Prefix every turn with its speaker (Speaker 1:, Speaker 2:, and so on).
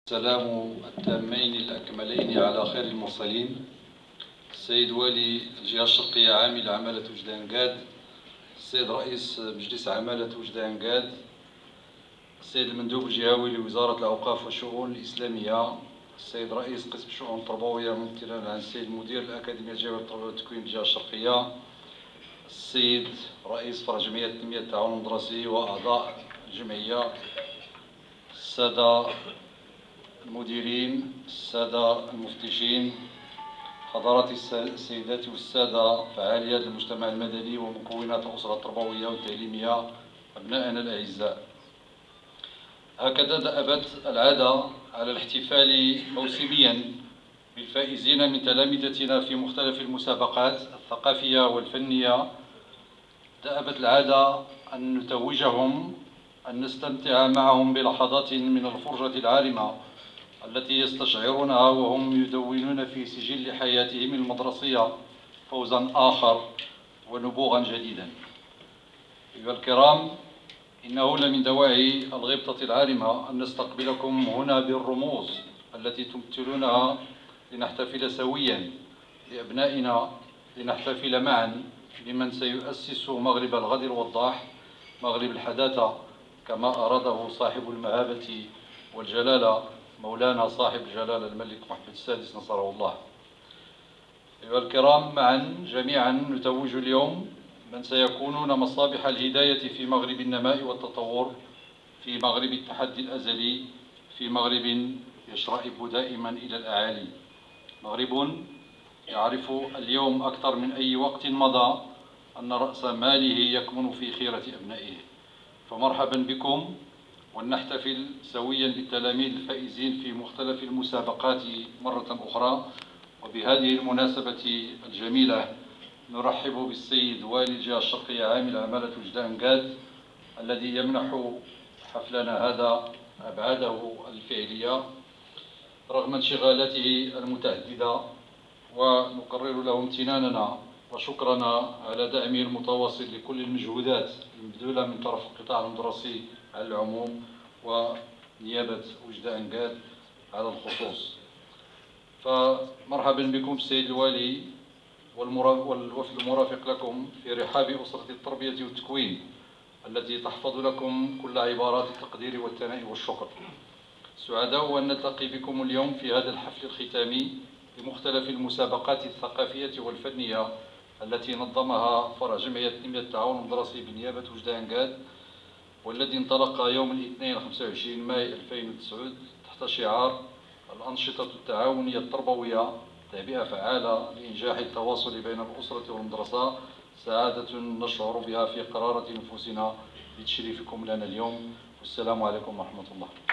Speaker 1: السلام التامين الأكملين على خير المرسلين. السيد والي الجهة الشرقية عامل عمالة وجدان قاد، السيد رئيس مجلس عمالة وجدان قاد، السيد المندوب الجهوي لوزارة الأوقاف والشؤون الإسلامية، السيد رئيس قسم الشؤون التربوية ممثلا عن السيد مدير الأكاديمية الجهوية للتربية والتكوين بالجهة الشرقية، السيد رئيس فرع جمعية تنمية التعاون المدرسي وأعضاء الجمعية، السادة المديرين، السادة المفتشين، حضرات السيدات والسادة فعاليات المجتمع المدني ومكونات الأسرة التربوية والتعليمية، أبنائنا الأعزاء. هكذا دأبت العادة على الاحتفال موسميا بالفائزين من تلامذتنا في مختلف المسابقات الثقافية والفنية. دأبت العادة أن نتوجهم، أن نستمتع معهم بلحظات من الفرجة العارمة التي يستشعرونها وهم يدونون في سجل حياتهم المدرسية فوزا آخر ونبوغا جديدا. أيها الكرام، إنه لمن دواعي الغبطة العارمة أن نستقبلكم هنا بالرموز التي تمثلونها لنحتفل سويا لأبنائنا، لنحتفل معا بمن سيؤسس مغرب الغد الوضاح، مغرب الحداثة، كما أراده صاحب المهابة والجلالة مولانا صاحب الجلالة الملك محمد السادس نصره الله. أيها الكرام، معا جميعا نتوج اليوم من سيكونون مصابيح الهداية في مغرب النماء والتطور، في مغرب التحدي الأزلي، في مغرب يشرئب دائما إلى الأعالي، مغرب يعرف اليوم أكثر من أي وقت مضى أن رأس ماله يكمن في خيرة أبنائه. فمرحبا بكم، ولنحتفل سويا بالتلاميذ الفائزين في مختلف المسابقات مرة أخرى. وبهذه المناسبة الجميلة نرحب بالسيد والي الجهة الشرقية عامل عمالة وجدان قاد الذي يمنح حفلنا هذا أبعاده الفعلية رغم انشغالاته المتعددة، ونقرر له امتناننا وشكرنا على دعمه المتواصل لكل المجهودات المبذولة من طرف القطاع المدرسي على العموم ونيابة وجدان قاد على الخصوص. فمرحبا بكم السيد الوالي والوفد المرافق لكم في رحاب أسرة التربية والتكوين التي تحفظ لكم كل عبارات التقدير والثناء والشكر. سعداء أن نلتقي بكم اليوم في هذا الحفل الختامي بمختلف المسابقات الثقافية والفنية التي نظمها فرع جمعية تنمية التعاون المدرسي بنيابة وجدان قاد، والذي انطلق يوم الاثنين 25 ماي 2009 تحت شعار الأنشطة التعاونية التربوية، تعبئة فعالة لإنجاح التواصل بين الأسرة والمدرسة، سعادة نشعر بها في قرارة نفوسنا بتشريفكم لنا اليوم. والسلام عليكم ورحمة الله.